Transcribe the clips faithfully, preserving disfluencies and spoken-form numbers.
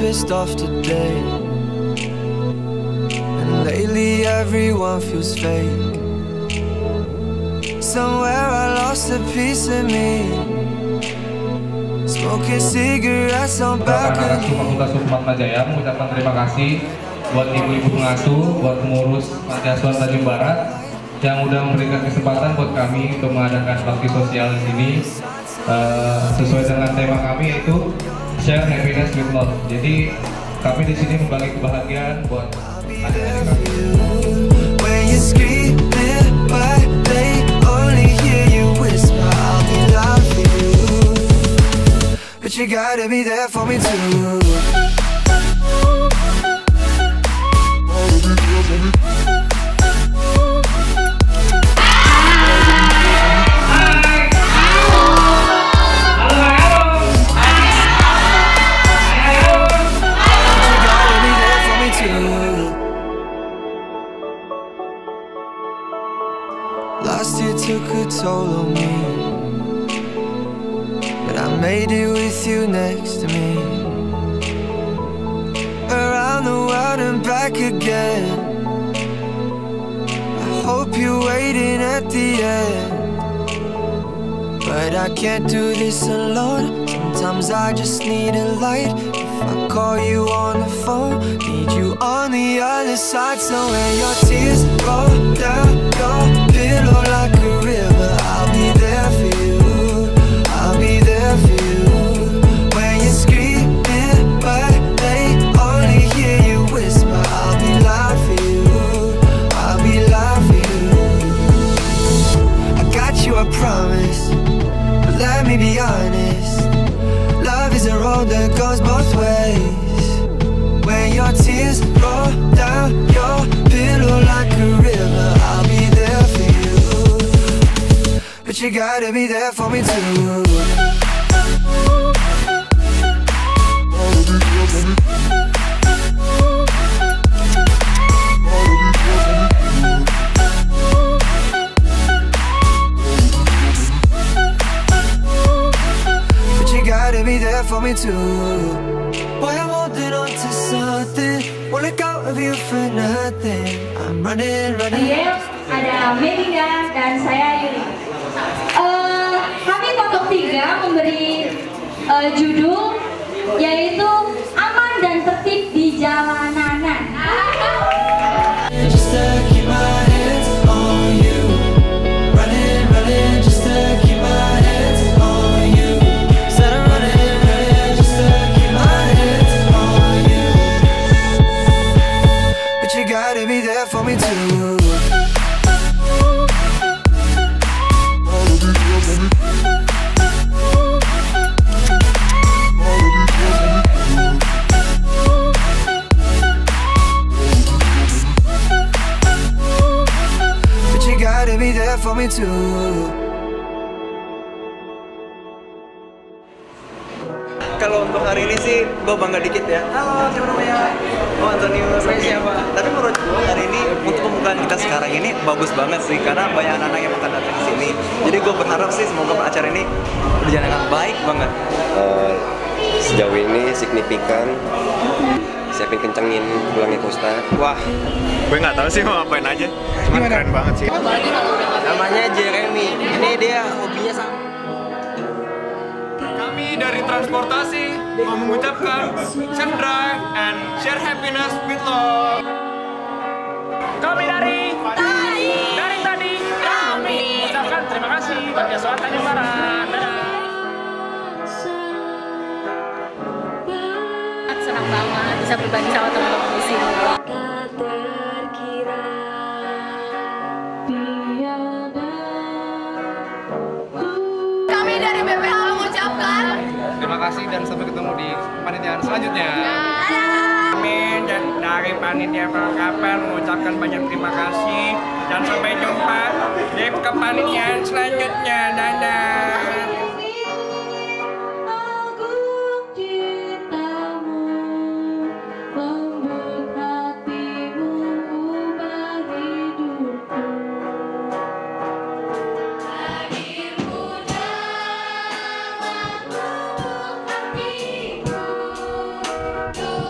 pissed off today. And lately everyone feels fake. Somewhere I lost a piece of me. Smoking cigarettes on balcony. Fakultas Hukum Atmajaya mengucapkan terima kasih buat ibu-ibu pengasuh, buat pengurus Panti Asuhan Tanjung Barat yang udah memberikan kesempatan buat kami untuk mengadakan bakti sosial di sini. Uh, sesuai dengan tema kami yaitu Share Happiness with Love. Jadi kami di sini membagi kebahagiaan buat adik-adik kami. But you gotta be there for me too. Last year took a toll on me, but I made it with you next to me. Around the world and back again. I hope you're waiting at the end, but I can't do this alone. Sometimes I just need a light. If I call you on the phone, need you on the other side. So when your tears roll down your pillow like a river, I'll be there for you. I'll be there for you. When you're screaming but they only hear you whisper, I'll be loud for you. I'll be loud for you. I got you, I promise, but let me be honest. Love is a road that goes both ways. When your tears roll down your pillow like a river, I'll be there for you. But you gotta be there for me too. But you gotta be there for me too. Boy, I'm holding on to something. Won't let go of you for nothing. I'm running, running. Oke, ada Melinda dan saya Yuri. Uh, kami kelompok tiga memberi uh, judul yaitu aman dan tertib di jalanan. Just to keep my hands on you. Running, running, just to keep my hands on you. Said I'm running, running, just to keep my hands on you. But you gotta be there for me too. Be there for me too. Kalau untuk hari ini sih gue bangga dikit ya. Halo, siapa namanya? Oh, Antonius. Siapa? Tapi menurut gue hari ini untuk pembukaan kita sekarang ini bagus banget sih, karena banyak anak-anak yang akan datang ke sini. Jadi gue berharap sih semoga acara ini berjalan dengan baik banget. Uh, sejauh ini signifikan. Siapin kencengin pulangnya Costa. Wah, gue nggak tahu sih mau ngapain aja. Cuman keren banget sih. Namanya Jeremy. Ini dia hobinya sama. Kami dari transportasi mau mengucapkan safe drive and share happiness with love. Kami dari tadi, dari tadi kami ucapkan terima kasih Panti Asuhan Tanjung Barat. Dadah. Senang banget bisa berbagi sama teman-teman di sini. Kami dari B P H mengucapkan Terima kasih dan sampai ketemu di panitiaan selanjutnya. Kami dan dari panitia perlengkapan mengucapkan banyak terima kasih dan sampai jumpa di kepanitiaan selanjutnya. Dadah. Go.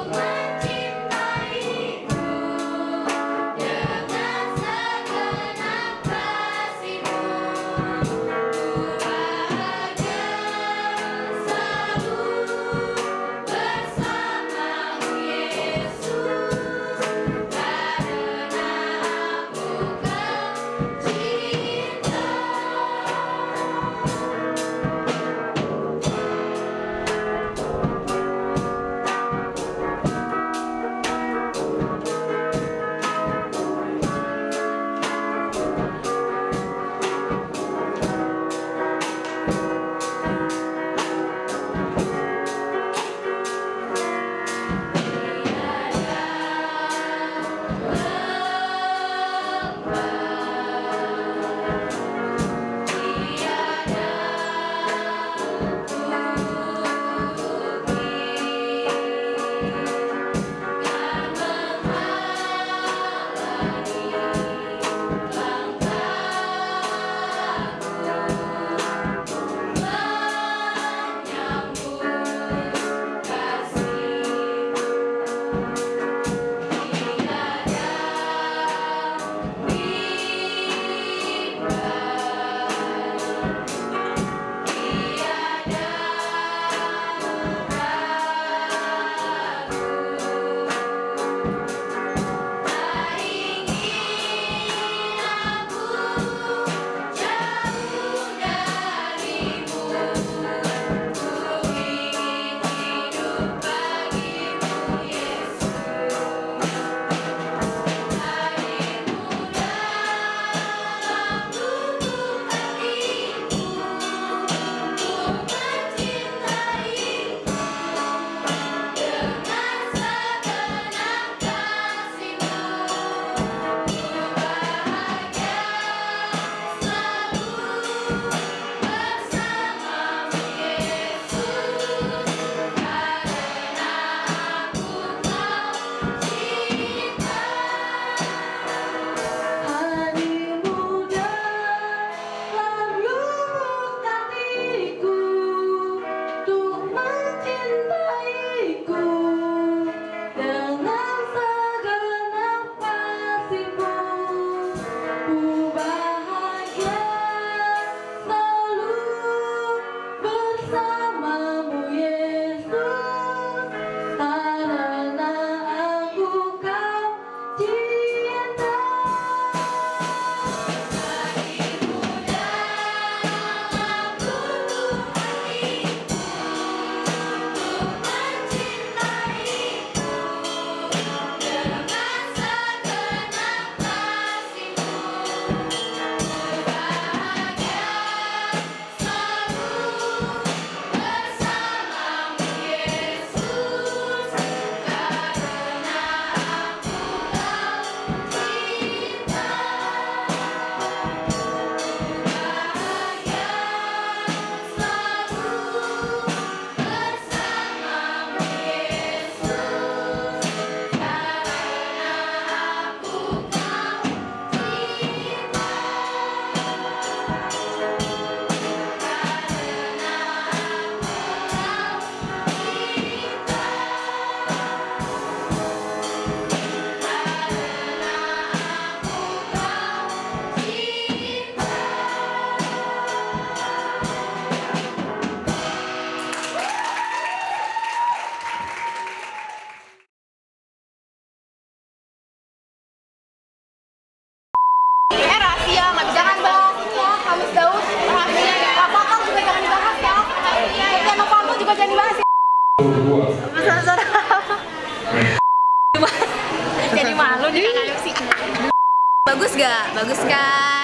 gak? Bagus kan?